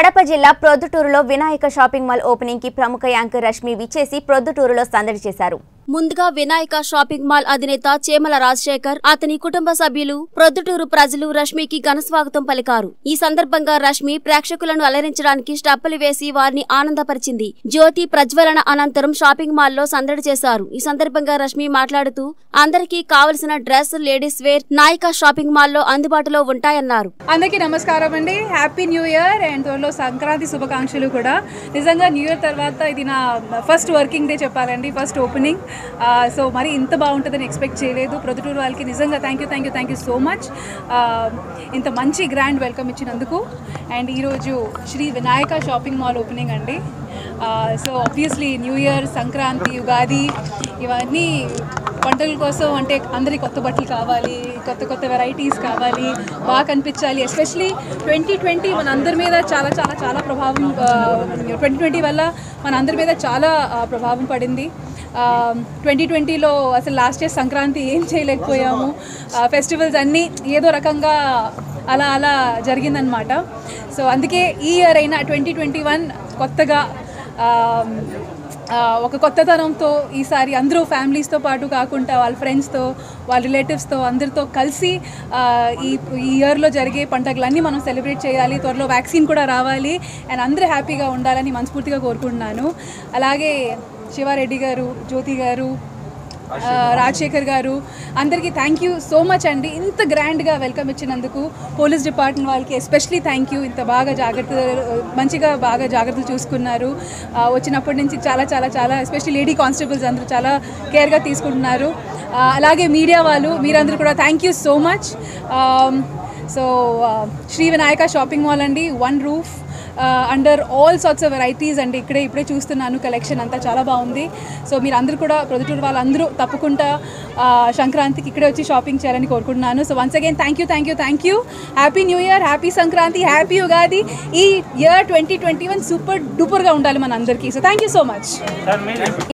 కడప జిల్లా ప్రొద్దుటూరులో Vinayaka shopping mall opening కి ప్రముఖ యాంకర్ రష్మి విచ్చేసి ప్రొద్దుటూరులో సందడి చేశారు. ముందుగా వినాయక షాపింగ్ మాల్ అధినేత చేమల రాజశేఖర్, అతని కుటుంబ సభ్యులు, ప్రొద్దుటూరు ప్రజలు రష్మికి ఘనస్వాగతం పలికారు. ఈ సందర్భంగా రష్మి ప్రేక్షకులను అలరించడానికి స్టెప్పులు వేసి వారిని ఆనందపరిచింది. జ్యోతి ప్రజ్వలన అనంతరం షాపింగ్ మాల్ లో సందడి చేశారు. ఈ సందర్భంగా రష్మి మాట్లాడుతూ అందరికీ కావలసిన dress, ladies wear Nayika shopping mall లో అందుబాటులో ఉంటాయన్నారు. అందరికీ నమస్కారం అండి. హ్యాపీ న్యూ ఇయర్ అండ్ త్వరలో సంక్రాంతి శుభాకాంక్షలు కూడా. నిజంగా న్యూ ఇయర్ తర్వాత ఇది నా ఫస్ట్ వర్కింగ్ డే చెప్పాలండి, ఫస్ట్ ఓపెనింగ్. సో మరి ఇంత బాగుంటుందని ఎక్స్పెక్ట్ చేయలేదు. ప్రొద్దుటూరు వాళ్ళకి నిజంగా థ్యాంక్ యూ సో మచ్. ఇంత మంచి గ్రాండ్ వెల్కమ్ ఇచ్చినందుకు. అండ్ ఈరోజు Sri Vinayaka shopping mall opening అండి. So obviously new year, Sankranti, Ugadi ఇవన్నీ పండుగల కోసం అంటే అందరికీ కొత్త బట్టలు కావాలి, కొత్త వెరైటీస్ కావాలి, బాగా కనిపించాలి. ఎస్పెషలీ 2020 మన అందరి మీద చాలా ప్రభావం, 2020 వల్ల మన అందరి మీద చాలా ప్రభావం పడింది. 2020లో అసలు లాస్ట్ ఇయర్ సంక్రాంతి ఏం చేయలేకపోయాము. ఫెస్టివల్స్ అన్నీ ఏదో రకంగా అలా జరిగిందనమాట. సో అందుకే ఈ ఇయర్ అయినా 2021 కొత్తగా ఒక కొత్తతనంతో ఈసారి అందరూ ఫ్యామిలీస్తో పాటు కాకుండా వాళ్ళ ఫ్రెండ్స్తో, వాళ్ళ రిలేటివ్స్తో అందరితో కలిసి ఈ ఇయర్లో జరిగే పండుగలన్నీ మనం సెలబ్రేట్ చేయాలి. త్వరలో వ్యాక్సిన్ కూడా రావాలి అండ్ అందరూ హ్యాపీగా ఉండాలని మనస్ఫూర్తిగా కోరుకుంటున్నాను. అలాగే శివారెడ్డి గారు, జ్యోతి గారు, రాజశేఖర్ గారు అందరికీ థ్యాంక్ యూ సో మచ్ అండి. ఇంత గ్రాండ్గా వెల్కమ్ ఇచ్చినందుకు పోలీస్ డిపార్ట్మెంట్ వాళ్ళకి ఎస్పెషలీ థ్యాంక్ యూ. ఇంత బాగా జాగ్రత్తలు చూసుకున్నారు. వచ్చినప్పటి నుంచి చాలా ఎస్పెషల్లీ లేడీ కానిస్టేబుల్స్ అందరూ చాలా కేర్గా తీసుకుంటున్నారు. అలాగే మీడియా వాళ్ళు మీరందరూ కూడా thank you so much. So Sri Vinayaka shopping mall అండి, one roof under all sorts of varieties అండి. ఇప్పుడే చూస్తున్నాను, కలెక్షన్ అంతా చాలా బాగుంది. సో మీరు అందరూ కూడా ప్రొద్దుటూరు వాళ్ళందరూ తప్పకుండా సంక్రాంతికి ఇక్కడే వచ్చి షాపింగ్ చేయాలని కోరుకుంటున్నాను. So once again thank you. Happy new year, happy Sankranti, happy Ugadi. ఈ ఇయర్ 2021 సూపర్ డూపర్గా ఉండాలి మన అందరికీ. So thank you so much.